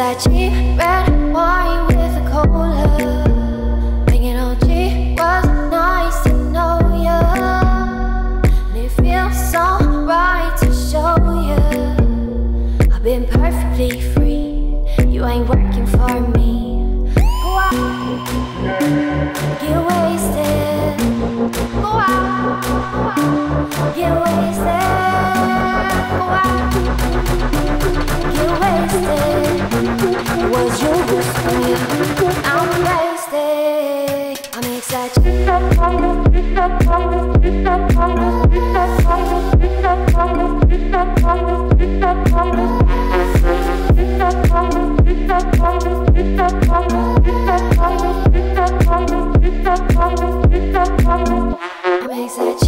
that cheap red wine with a cola. Thinking OG was nice to know ya, and it feels so right to show ya I've been perfectly free. You ain't working for me. Go out, get wasted. Go out, get wasted. Go out, get wasted. Was you whispering? I'm wasted. I'm exaggerating. I'm exaggerating.